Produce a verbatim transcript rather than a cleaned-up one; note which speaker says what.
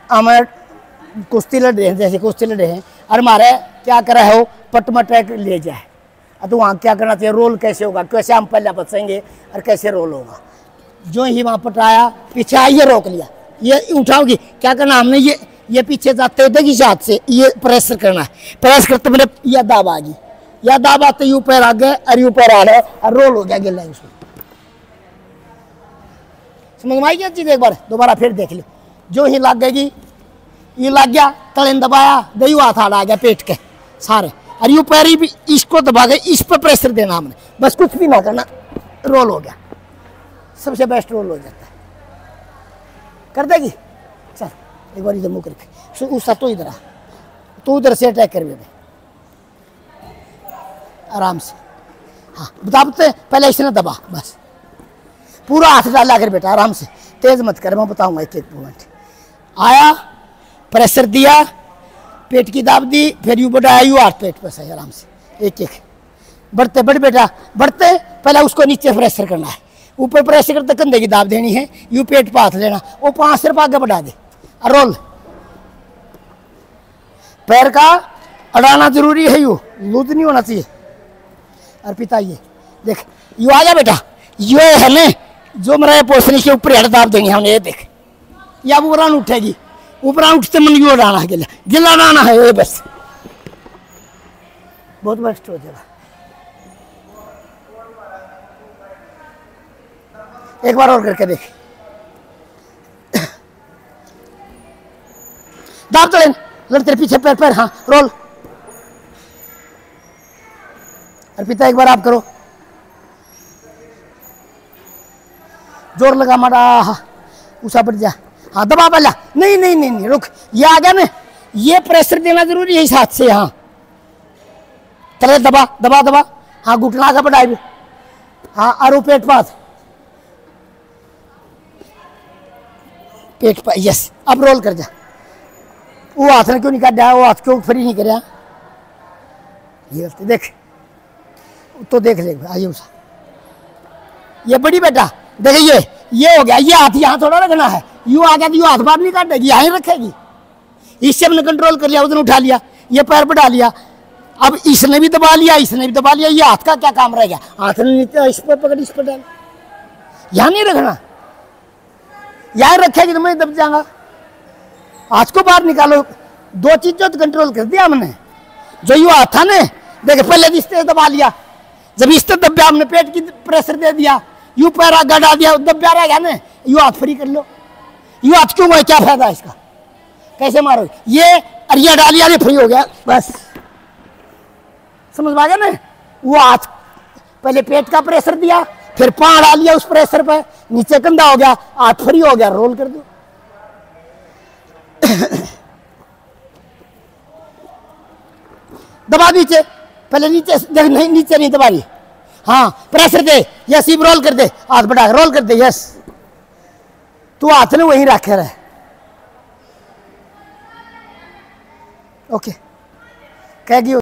Speaker 1: हमें कुश्ती लड़ रहे हैं, जैसे कुश्ती लड़ रहे हैं और हमारे क्या करा है, वो पट मटैक ले जाए, तो वहाँ क्या करना चाहिए, रोल कैसे होगा, कैसे हम पहले बचेंगे और कैसे रोल होगा। जो ही वहाँ पटाया, पीछे आइए, रोक लिया, ये उठाओगी, क्या करना हमने, ये ये पीछे जाते हुए देखिए हाथ से ये प्रेस करना है, प्रेस करते मेरे यह दाब आ गई, यह दाब आते यू पैर आ गए और यू पैर आ रहे और रोल हो गया गिल्ला उसमें। समझ में आई क्या चीज़, एक बार दोबारा फिर देख लो। जो ही लग गई, ये लग गया, तले दबाया, दही हाथ आ गया पेट के सारे, और यू पैर भी इसको दबा गए, इस पर प्रेशर देना हमने, बस कुछ भी ना करना, रोल हो गया, सबसे बेस्ट रोल हो जाता है। कर देगी, चल एक बार इधर मुँह करके, उसका तो इधर आ, तो उधर से अटैक कर दे आराम से। हाँ बता बते, पहले इसने दबा, बस पूरा हाथ डाला कर बेटा, आराम से, तेज मत कर, मैं बताऊंगा एक एक मोमेंट। आया, प्रेशर दिया, पेट की दाब दी, फिर यू बढ़ाया, यू हाथ पेट पे सही, आराम से एक एक बढ़ते, बढ़ बेटा बढ़ते, पहले उसको नीचे प्रेशर करना है, ऊपर प्रेशर करते कंधे की दाब देनी है, यू पेट पे हाथ लेना, वो पाँच सिर्फ आगे बढ़ा दे और रोल। पैर का अड़ाना जरूरी है, यू लूज नहीं होना चाहिए। और पिता ये देख, यू आ जा बेटा, ये है ना जो मेरा पोषणी के ऊपर हेड दाब देंगे हमने, ये देख, या ऊपर उठेगी, ऊपर उठते मन यू अड़ाना है, गिला गिला अड़ाना है, ये बस बहुत बेस्ट हो जाएगा। एक बार और करके देख, दाब चले लड़ते पीछे पैर पैर, हाँ रोल। अर्पिता एक बार आप करो, जोर लगा मारा, ऊसा बढ़ जा, हाँ दबा पहला, नहीं नहीं नहीं नहीं रुक, ये आ गया ना, ये प्रेशर देना जरूरी है इस हाथ से, हाँ तले दबा दबा दबा, हाँ घुटना का बढ़ाए, हाँ और पेट पास, पेट पर, यस अब रोल कर जा। वो हाथ ने क्यों नहीं काटा, वो हाथ क्यों फ्री नहीं कराया, ये गलती देख, तो देख ले आइए उसा, ये बड़ी बेटा देखिए, ये ये हो गया, ये हाथ यहाँ थोड़ा रखना है, यू आ गया तो यू हाथ बाहर नहीं काटेगी, यहाँ ही रखेगी, इससे हमने कंट्रोल कर लिया, उसने उठा लिया, ये पैर बढ़ा लिया, अब इसने भी दबा लिया, इसने भी दबा लिया, ये हाथ का क्या काम रह गया, हाथ ने इस पर पकड़, इस पर डाल, यहाँ नहीं रखना, यहाँ रखेगी तो मैं दब जाऊंगा। हाथ को बाहर निकालो, दो चीजों तो कंट्रोल कर दिया हमने, जो यू हाथ था ना देखे, पहले इस तरह दबा लिया, जब इस तरह दबा हमने पेट की प्रेशर दे दिया, यू पैर आगे डाल दिया, दबा रह गया ना, यू हाथ फ्री कर लो, यू हाथ क्यों है, क्या फायदा इसका, कैसे मारो, ये अरिया डालिया, ये फ्री हो गया, बस समझ में आ गया ना। वो हाथ पहले पेट का प्रेशर दिया, फिर पाँव डाल लिया उस प्रेशर पे, नीचे कंधा हो गया, हाथ फ्री हो गया, रोल कर दो। दबा नीचे, पहले नीचे नहीं, नीचे नहीं दबा रही, हाँ प्रेशर दे, यस इब रोल कर दे, हाथ बढ़ा रोल कर दे, यस तू हाथ ने वहीं रखे रहे, ओके कह गई।